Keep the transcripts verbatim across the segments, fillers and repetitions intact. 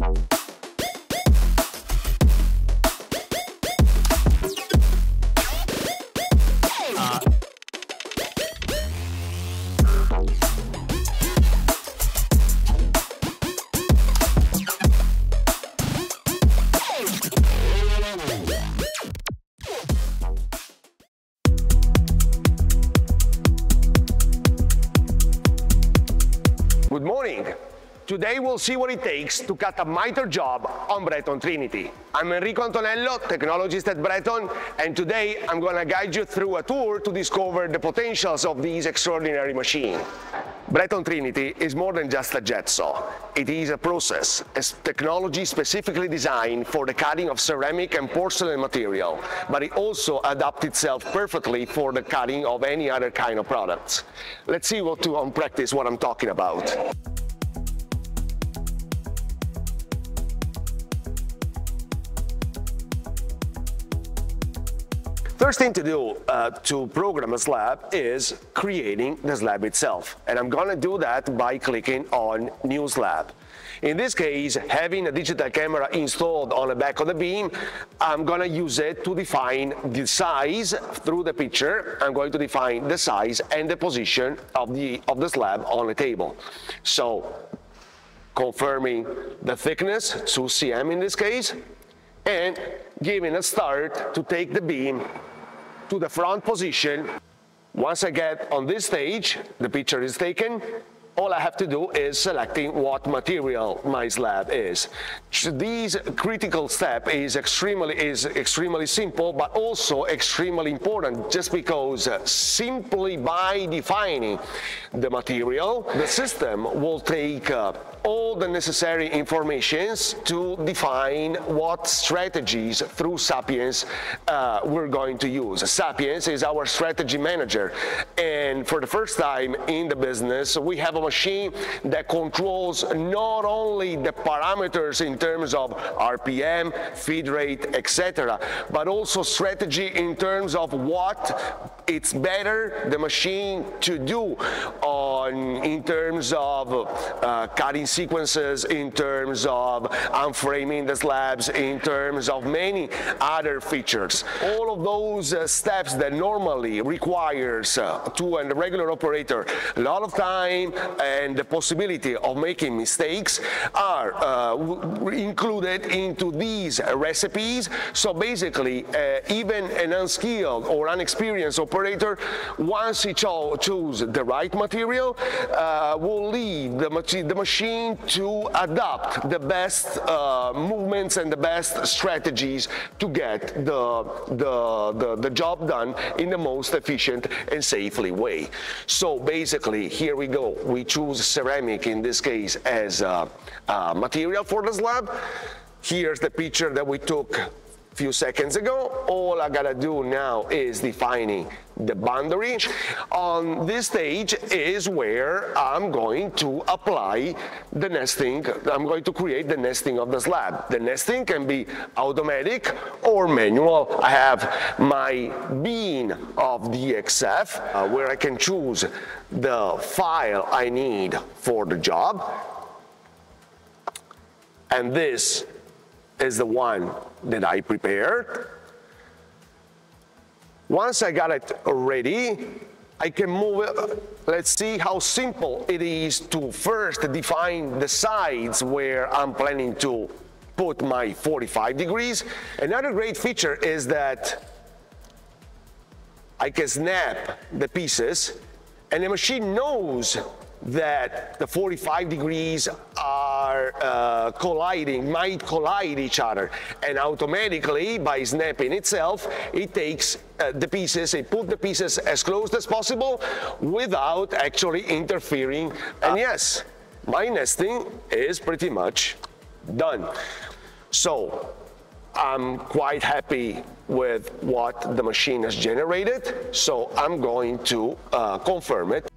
Good morning. Today we'll see what it takes to cut a mitered job on Breton Trinity. I'm Enrico Antonello, technologist at Breton, and today I'm going to guide you through a tour to discover the potentials of this extraordinary machine. Breton Trinity is more than just a jet saw. It is a process, a technology specifically designed for the cutting of ceramic and porcelain material, but it also adapts itself perfectly for the cutting of any other kind of products. Let's see what to on practice what I'm talking about. First thing to do uh, to program a slab is creating the slab itself. And I'm gonna do that by clicking on New Slab. In this case, having a digital camera installed on the back of the beam, I'm gonna use it to define the size through the picture. I'm going to define the size and the position of the, of the slab on the table. So, confirming the thickness, two centimeters in this case, and giving a start to take the beam to the front position. Once I get on this stage, the picture is taken. All I have to do is selecting what material my slab is. This critical step is extremely, is extremely simple, but also extremely important, just because uh, simply by defining the material, the system will take uh, all the necessary informations to define what strategies through Sapiens uh, we're going to use. Sapiens is our strategy manager, and for the first time in the business, we have a machine that controls not only the parameters in terms of R P M, feed rate, et cetera, but also strategy in terms of what it's better the machine to do on in terms of uh, cutting sequences, in terms of unframing the slabs, in terms of many other features. All of those uh, steps that normally requires uh, to a regular operator a lot of time and the possibility of making mistakes are uh, included into these recipes. So basically, uh, even an unskilled or unexperienced operator, once he cho choose the right material, uh, will leave the, machi the machine to adapt the best uh, movements and the best strategies to get the, the, the, the job done in the most efficient and safely way. So basically, here we go. We choose ceramic in this case as a, a material for the slab. Here's the picture that we took a few seconds ago. All I gotta do now is defining the boundary. On this stage is where I'm going to apply the nesting. I'm going to create the nesting of the slab. The nesting can be automatic or manual. I have my bean of D X F uh, where I can choose the file I need for the job. And this is the one that I prepared. Once I got it ready, I can move it. Let's see how simple it is to first define the sides where I'm planning to put my forty-five degrees. Another great feature is that I can snap the pieces and the machine knows that the forty-five degrees are uh, colliding, might collide each other, and automatically by snapping itself, it takes uh, the pieces, it put the pieces as close as possible without actually interfering. And yes, my nesting is pretty much done. So I'm quite happy with what the machine has generated, so I'm going to uh, confirm it.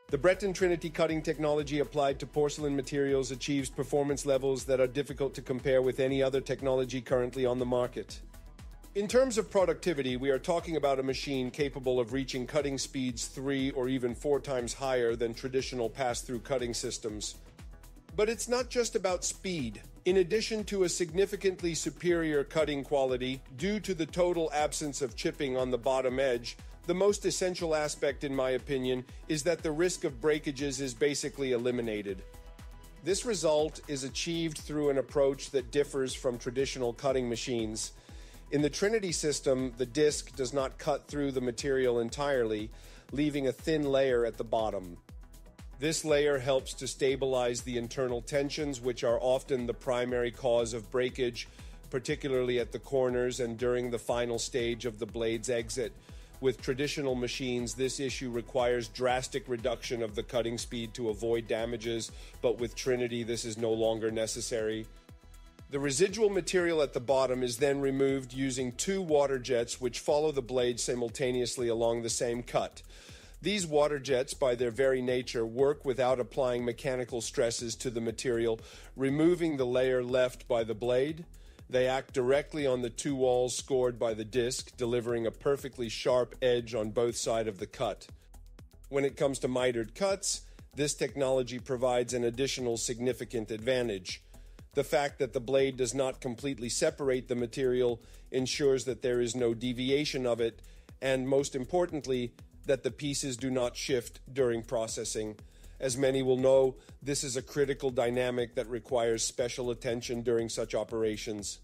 The Breton Trinity cutting technology applied to porcelain materials achieves performance levels that are difficult to compare with any other technology currently on the market. In terms of productivity, we are talking about a machine capable of reaching cutting speeds three or even four times higher than traditional pass-through cutting systems. But it's not just about speed. In addition to a significantly superior cutting quality due to the total absence of chipping on the bottom edge, the most essential aspect, in my opinion, is that the risk of breakages is basically eliminated. This result is achieved through an approach that differs from traditional cutting machines. In the Trinity system, the disc does not cut through the material entirely, leaving a thin layer at the bottom. This layer helps to stabilize the internal tensions, which are often the primary cause of breakage, particularly at the corners and during the final stage of the blade's exit. With traditional machines, this issue requires drastic reduction of the cutting speed to avoid damages, but with Trinity, this is no longer necessary. The residual material at the bottom is then removed using two water jets which follow the blade simultaneously along the same cut. These water jets, by their very nature, work without applying mechanical stresses to the material, removing the layer left by the blade. They act directly on the two walls scored by the disc, delivering a perfectly sharp edge on both sides of the cut. When it comes to mitered cuts, this technology provides an additional significant advantage. The fact that the blade does not completely separate the material ensures that there is no deviation of it, and most importantly, that the pieces do not shift during processing. As many will know, this is a critical dynamic that requires special attention during such operations.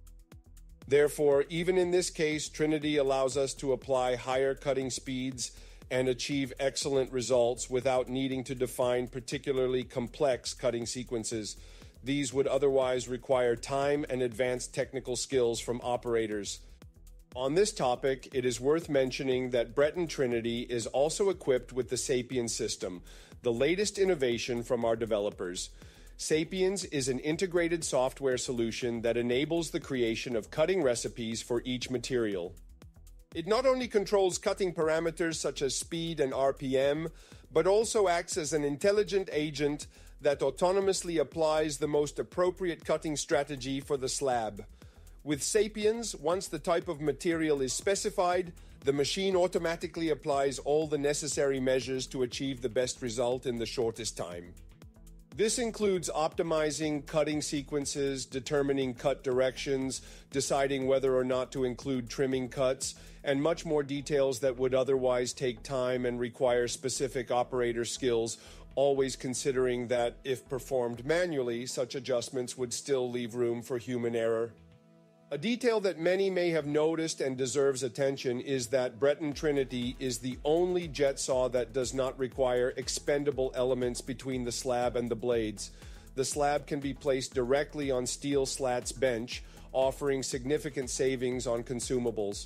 Therefore, even in this case, Trinity allows us to apply higher cutting speeds and achieve excellent results without needing to define particularly complex cutting sequences. These would otherwise require time and advanced technical skills from operators. On this topic, it is worth mentioning that Breton Trinity is also equipped with the Sapiens system, the latest innovation from our developers. Sapiens is an integrated software solution that enables the creation of cutting recipes for each material. It not only controls cutting parameters such as speed and R P M, but also acts as an intelligent agent that autonomously applies the most appropriate cutting strategy for the slab. With Sapiens, once the type of material is specified, the machine automatically applies all the necessary measures to achieve the best result in the shortest time. This includes optimizing cutting sequences, determining cut directions, deciding whether or not to include trimming cuts, and much more details that would otherwise take time and require specific operator skills, always considering that if performed manually, such adjustments would still leave room for human error. A detail that many may have noticed and deserves attention is that Breton Trinity is the only jet saw that does not require expendable elements between the slab and the blades. The slab can be placed directly on steel slats bench, offering significant savings on consumables.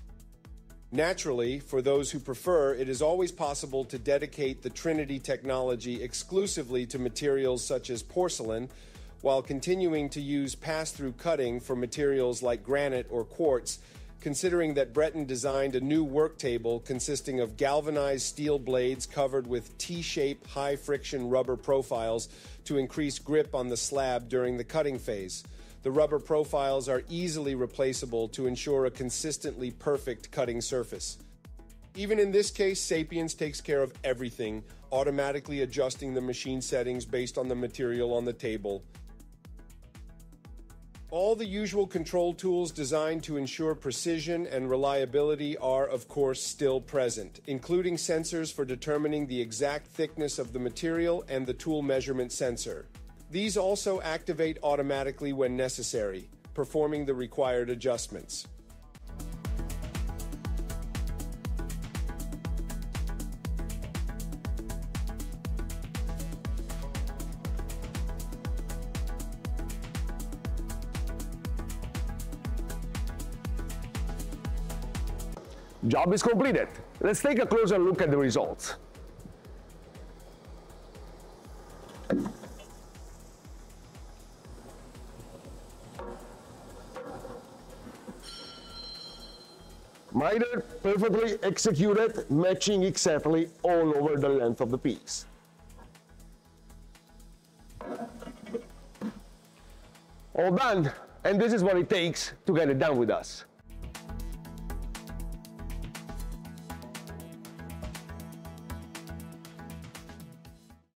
Naturally, for those who prefer, it is always possible to dedicate the Trinity technology exclusively to materials such as porcelain, while continuing to use pass-through cutting for materials like granite or quartz, considering that Breton designed a new work table consisting of galvanized steel blades covered with T-shaped high-friction rubber profiles to increase grip on the slab during the cutting phase. The rubber profiles are easily replaceable to ensure a consistently perfect cutting surface. Even in this case, Sapiens takes care of everything, automatically adjusting the machine settings based on the material on the table. All the usual control tools designed to ensure precision and reliability are, of course, still present, including sensors for determining the exact thickness of the material and the tool measurement sensor. These also activate automatically when necessary, performing the required adjustments. Job is completed. Let's take a closer look at the results. Mitered, perfectly executed, matching exactly all over the length of the piece. All done, and this is what it takes to get it done with us.